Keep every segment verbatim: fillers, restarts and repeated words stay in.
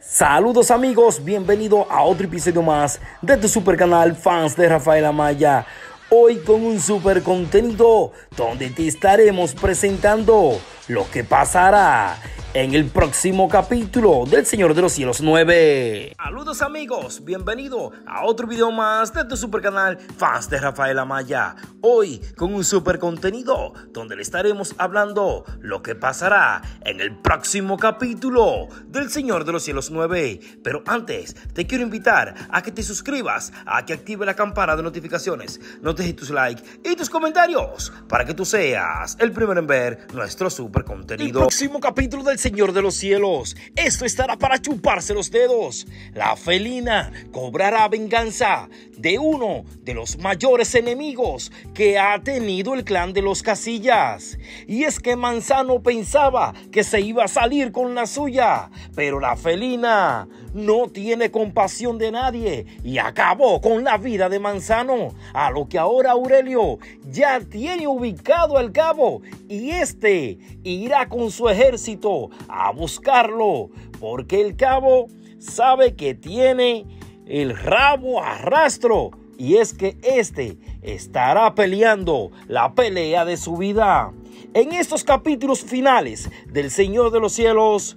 Saludos amigos, bienvenido a otro episodio más de tu super canal Fans de Rafael Amaya. Hoy con un super contenido donde te estaremos presentando lo que pasará en el próximo capítulo del Señor de los Cielos nueve. Saludos amigos, bienvenido a otro video más de tu super canal Fans de Rafael Amaya. Hoy con un super contenido donde le estaremos hablando lo que pasará en el próximo capítulo del Señor de los Cielos nueve. Pero antes te quiero invitar a que te suscribas, a que active la campana de notificaciones, no te dejes tus likes y tus comentarios para que tú seas el primero en ver nuestro super contenido. El próximo capítulo del Señor de los Cielos, esto estará para chuparse los dedos. La felina cobrará venganza de uno de los mayores enemigos que ha tenido el clan de los Casillas. Y es que Manzano pensaba que se iba a salir con la suya, pero la felina no tiene compasión de nadie y acabó con la vida de Manzano, a lo que ahora Aurelio ya tiene ubicado al cabo y este irá con su ejército a buscarlo, porque el cabo sabe que tiene el rabo a rastro, y es que este estará peleando la pelea de su vida. En estos capítulos finales del Señor de los Cielos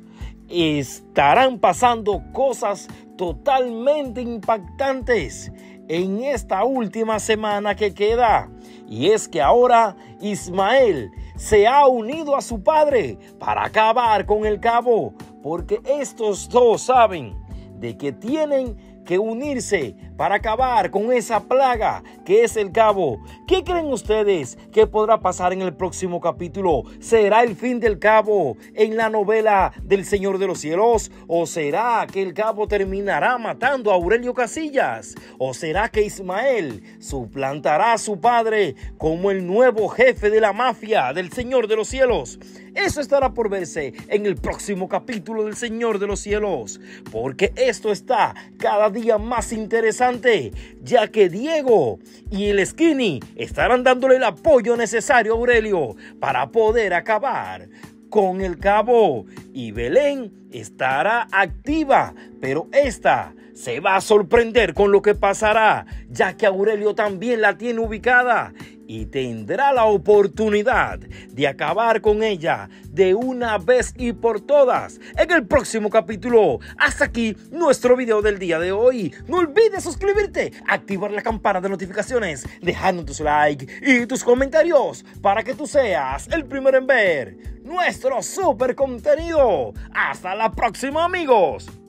estarán pasando cosas totalmente impactantes en esta última semana que queda, y es que ahora Ismael se ha unido a su padre para acabar con el cabo, porque estos dos saben de que tienen que unirse para acabar con esa plaga que es el cabo. ¿Qué creen ustedes que podrá pasar en el próximo capítulo? ¿Será el fin del cabo en la novela del Señor de los Cielos? ¿O será que el cabo terminará matando a Aurelio Casillas? ¿O será que Ismael suplantará a su padre como el nuevo jefe de la mafia del Señor de los Cielos? Eso estará por verse en el próximo capítulo del Señor de los Cielos, porque esto está cada día más interesante, ya que Diego y el Skinny estarán dándole el apoyo necesario a Aurelio para poder acabar con el cabo, y Belén estará activa, pero esta se va a sorprender con lo que pasará, ya que Aurelio también la tiene ubicada y tendrá la oportunidad de acabar con ella de una vez y por todas en el próximo capítulo. Hasta aquí nuestro video del día de hoy. No olvides suscribirte, activar la campana de notificaciones, dejando tus likes y tus comentarios para que tú seas el primero en ver nuestro super contenido. Hasta la próxima, amigos.